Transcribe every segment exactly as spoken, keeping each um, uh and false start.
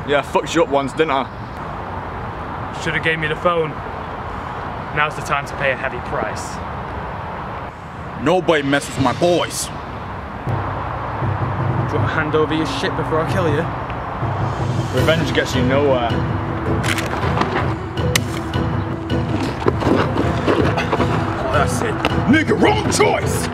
Yeah, I fucked you up once, didn't I? Should have gave me the phone. Now's the time to pay a heavy price. Nobody messes with my boys. Do you want to hand over your shit before I kill you? Revenge gets you nowhere. That's it. Nigga, wrong choice!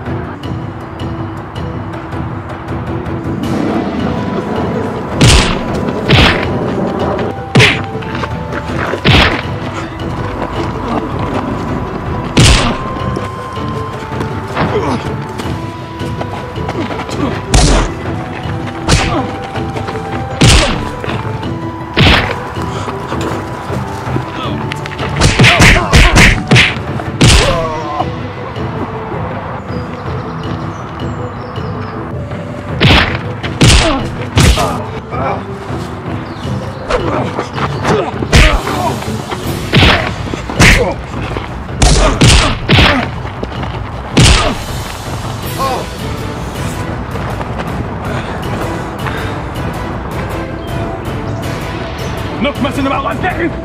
Enough messing about, let's get him!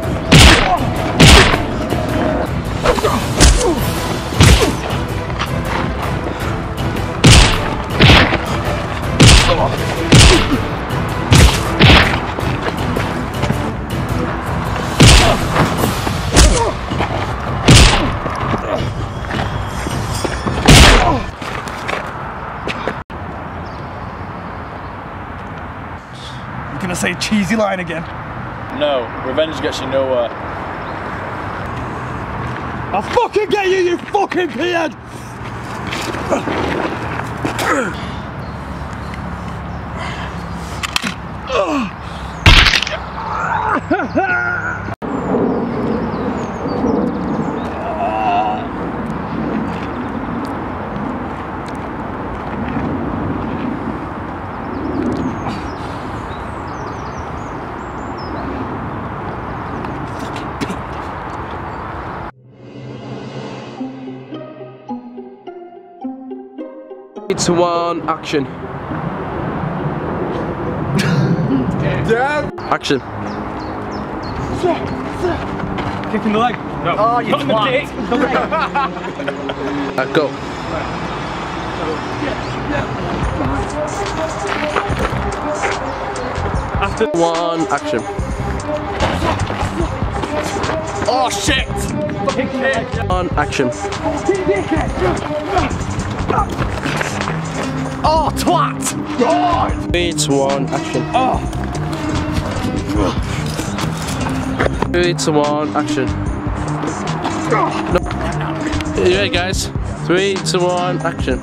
You gonna say a cheesy line again? No, revenge gets you nowhere. I'll fucking get you, you fucking peon! It's one, action. Damn! Action. Kicking the leg. No. Oh, you Not in the twat. dick. The leg. Uh, go. After One, action. Oh shit! kicking the leg. One, action. Oh twat! God! Three, two, one, action. Oh. Three, two, one, action. No. You ready, guys? Three, two, one, action.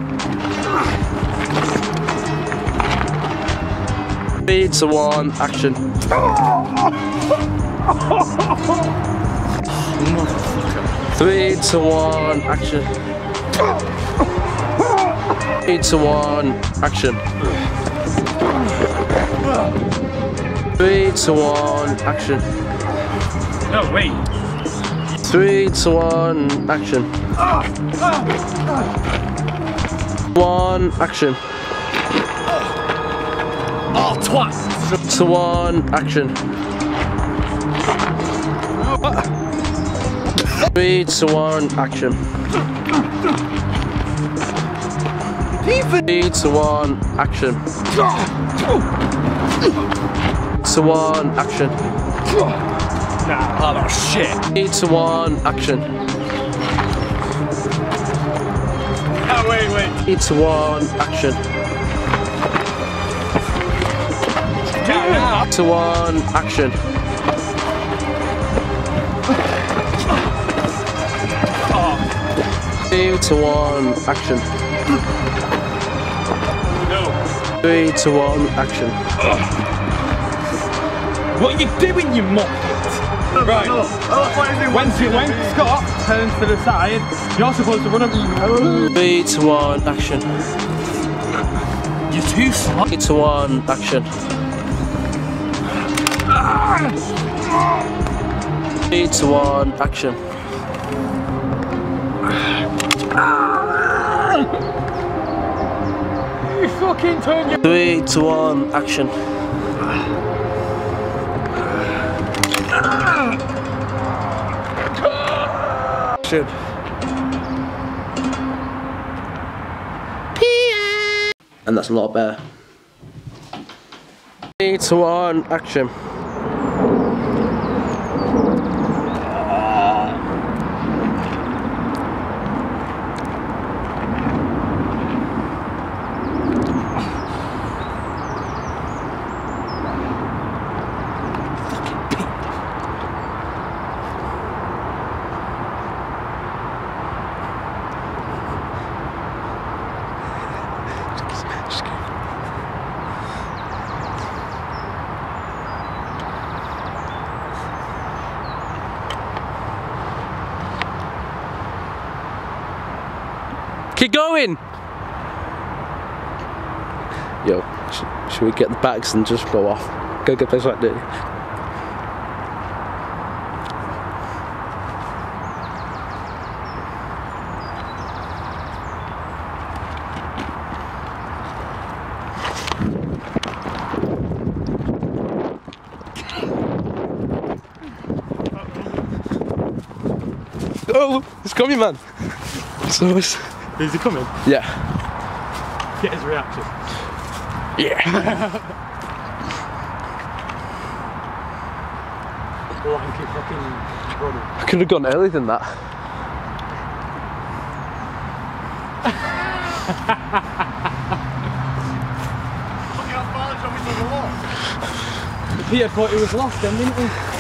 Three, two, one, action. Three, two, one, action. Three, two, one, action. Three, two, one, action. No, wait. Three, two, one, action. One, action. Oh twat! Two, one, action. Three, two, one, action. Three, two, one, action. Two, one, action. Nah, oh shit! Three, two, one, action. Oh wait, wait. Three, two, one, action. Now. Two, one, action. Three, two, one, action. No. Three, two, one, action. What are you doing, you muppet? Right. When, when Scott turns to the side, you're supposed to run up. Three, two, one, action. You're too slow. Three, two, one, action. Three, two, one, action. You fucking turn your. Three, two, one, action. Should. And that's a lot better. Three to one, action. Keep going! Yo, sh should we get the bags and just go off? Go get this like this. Oh, it's coming, man. So it's... Is he coming? Yeah. Get his reaction. Yeah. Blanket fucking running. I could have gone earlier than that. Look how far it's on me to the wall. Peter thought he was lost then, didn't he?